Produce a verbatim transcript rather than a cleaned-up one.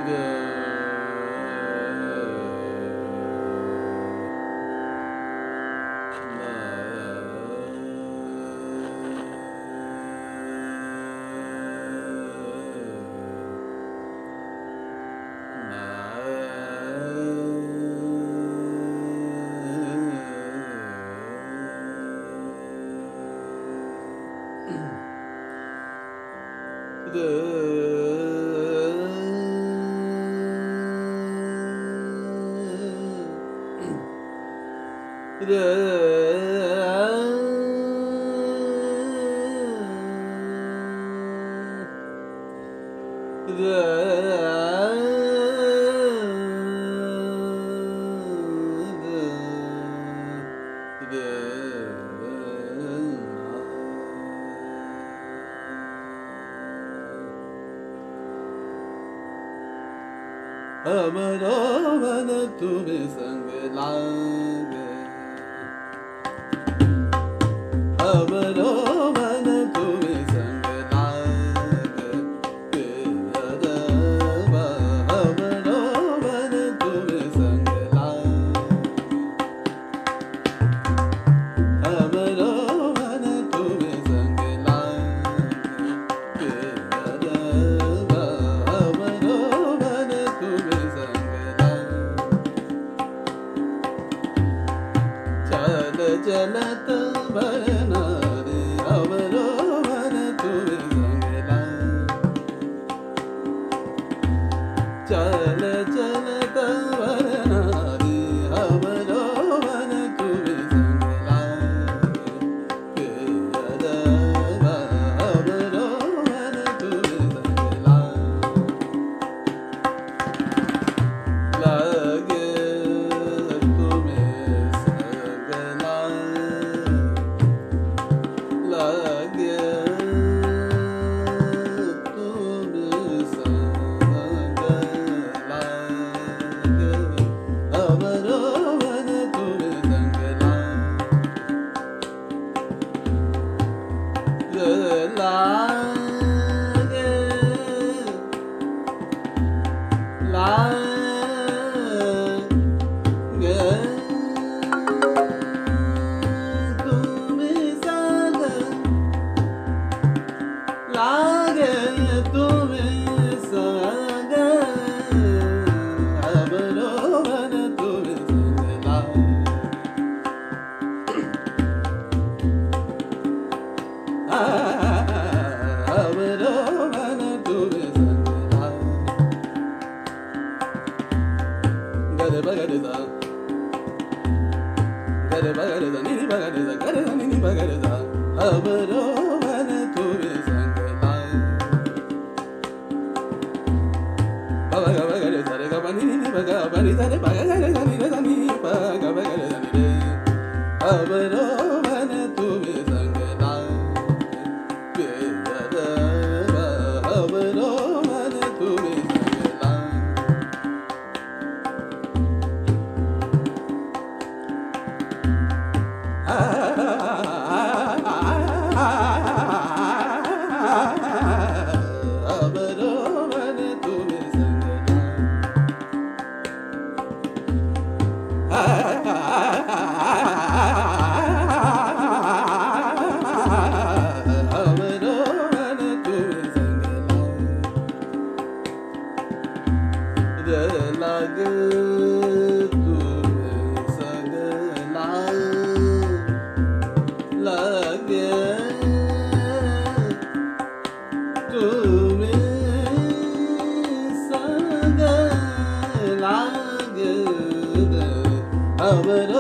हमरो मन तुम्हें संग लागे, हमरो मन तुम्हें संग लागे, पियरवा हमरो मन तुम्हें संग लागे, हमरो मन तुम्हें संग लागे, पियरवा हमरो मन तुम्हें संग लागे, चल चलत भरना रे हमरो मन तुम्हें संग लागे, चल चलत भरना रे हमरो मन तुम्हें संग लागे, पियरवा हमरो मन तुम्हें संग लागे, लागे तुम्हें संग लागे, लागे तुम्हें संग लागे, हमरो मन तुम्हें संग लागे, लागे लागे तुम्हें संग लागे, तुम्हें संग हमरो मन तुम्हें संग लागे, हमरो मन तुम्हें संग लागे, गरे बगरे दा गरे बगरे दा नी बगरे दा गरे दा नी बगरे दा हमरो मन तुम्हें संग लागे, बाबा गा बगरे दा रे गा बनी नी बगा बनी दा रे बगा गा रे दा नी रे दा नी बगा बगरे दा नी रे, हमरो मन तुम्हें संग लागे, पियरवा हमरो मन तुम्हें संग लागे, हमरो मन तुम्हें संग हमरो मन तुम्हें संग लागे, तुम्हें संग लागे, तुम्हें संग लागे, हमरो